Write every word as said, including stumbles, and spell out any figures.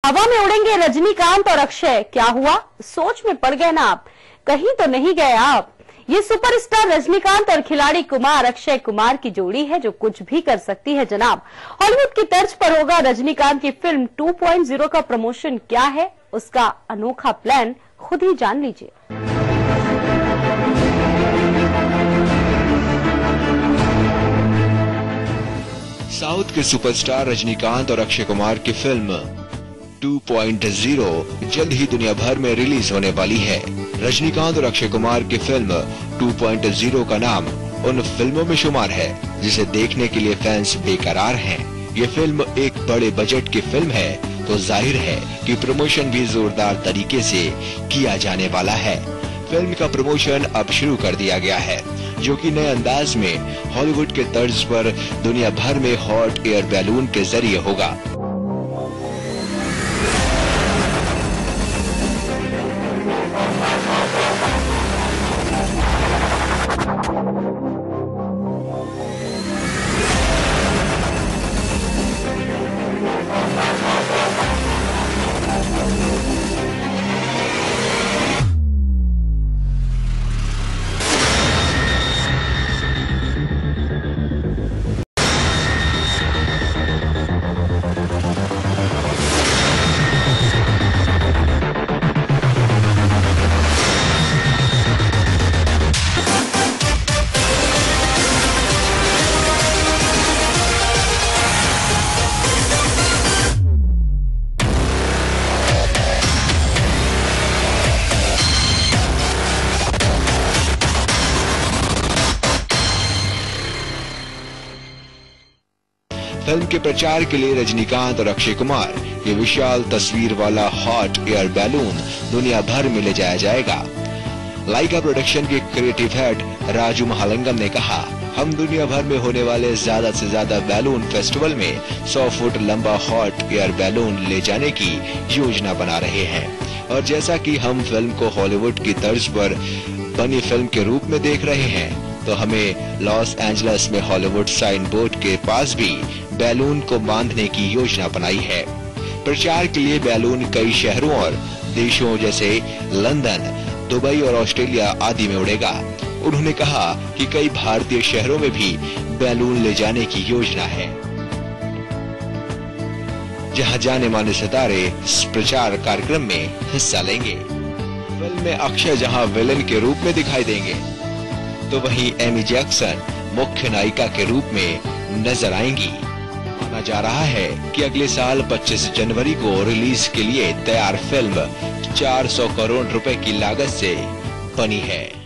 हवा में उड़ेंगे रजनीकांत और अक्षय, क्या हुआ? सोच में पड़ गए ना आप, कहीं तो नहीं गए आप। ये सुपरस्टार रजनीकांत और खिलाड़ी कुमार अक्षय कुमार की जोड़ी है जो कुछ भी कर सकती है जनाब। हॉलीवुड की तर्ज पर होगा रजनीकांत की फिल्म टू पॉइंट ज़ीरो का प्रमोशन। क्या है उसका अनोखा प्लान, खुद ही जान लीजिए। साउथ के सुपरस्टार रजनीकांत और अक्षय कुमार की फिल्म टू पॉइंट ज़ीरो जल्द ही दुनिया भर में रिलीज होने वाली है। रजनीकांत और अक्षय कुमार की फिल्म टू पॉइंट ज़ीरो का नाम उन फिल्मों में शुमार है जिसे देखने के लिए फैंस बेकरार हैं। ये फिल्म एक बड़े बजट की फिल्म है तो जाहिर है कि प्रमोशन भी जोरदार तरीके से किया जाने वाला है। फिल्म का प्रमोशन अब शुरू कर दिया गया है जो कि नए अंदाज में हॉलीवुड के तर्ज पर दुनिया भर में हॉट एयर बैलून के जरिए होगा। फिल्म के प्रचार के लिए रजनीकांत और अक्षय कुमार ये विशाल तस्वीर वाला हॉट एयर बैलून दुनिया भर में ले जाया जाएगा। लाइका प्रोडक्शन के क्रिएटिव हेड राजू महालिंगम ने कहा, हम दुनिया भर में होने वाले ज्यादा से ज्यादा बैलून फेस्टिवल में सौ फुट लंबा हॉट एयर बैलून ले जाने की योजना बना रहे हैं। और जैसा कि हम फिल्म को हॉलीवुड की तर्ज पर बनी फिल्म के रूप में देख रहे हैं तो हमें लॉस एंजलिस में हॉलीवुड साइन बोर्ड के पास भी बैलून को बांधने की योजना बनाई है। प्रचार के लिए बैलून कई शहरों और देशों जैसे लंदन, दुबई और ऑस्ट्रेलिया आदि में उड़ेगा। उन्होंने कहा कि कई भारतीय शहरों में भी बैलून ले जाने की योजना है जहां जाने माने सितारे इस प्रचार कार्यक्रम में हिस्सा लेंगे। फिल्म में अक्षय जहां विलेन के रूप में दिखाई देंगे तो वहीं एमी जैक्सन मुख्य नायिका के रूप में नजर आएंगी। माना जा रहा है कि अगले साल पच्चीस जनवरी को रिलीज के लिए तैयार फिल्म चार सौ करोड़ रुपए की लागत से बनी है।